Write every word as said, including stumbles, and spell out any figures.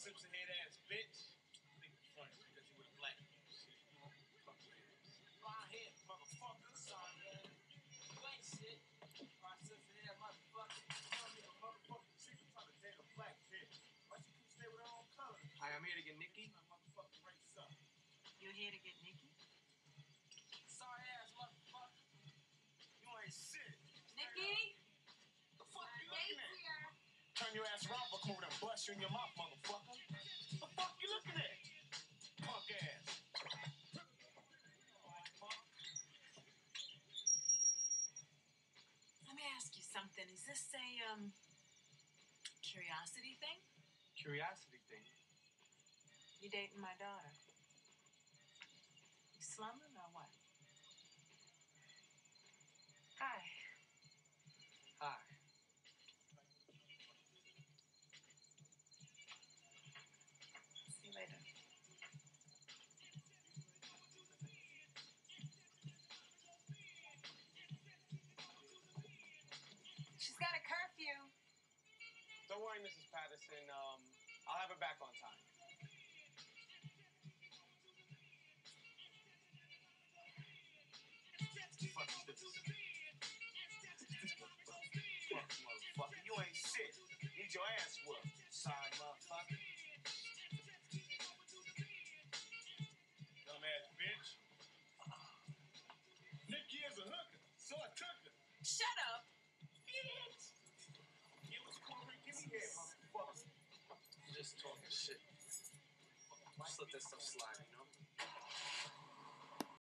Simpson head ass bitch. I think it's funny because you with a black shit. Fly head, motherfucker. Sorry, man. You ain't shit. Fly Simpson head motherfucker. You don't need a motherfucking chick trying to date a black bitch. Why she couldn't stay with her own color? Hi, I'm here to get Nikki. My motherfucking race up. You're here to get Nikki? Sorry ass motherfucker. You ain't shit. Nikki? The fuck you looking at? Turn your ass around, fuck over and bust you in your mouth, motherfucker. The fuck you looking at? Punk ass. Let me ask you something. Is this a, um, curiosity thing? Curiosity thing? You dating my daughter? You slumming or what? Hi. Hi. See you later. She's got a curfew. Don't worry, Missus Patterson. Um, I'll have her back on time. Fuck this. Fuck, motherfucker. You ain't shit. Need your ass whooped. Sorry, motherfucker. Dumbass bitch. Nikki is a hooker, so I took her. Shut up, bitch. Get what you call her. Give me that, motherfucker. I'm just talking shit. Just let that stuff slide, you know?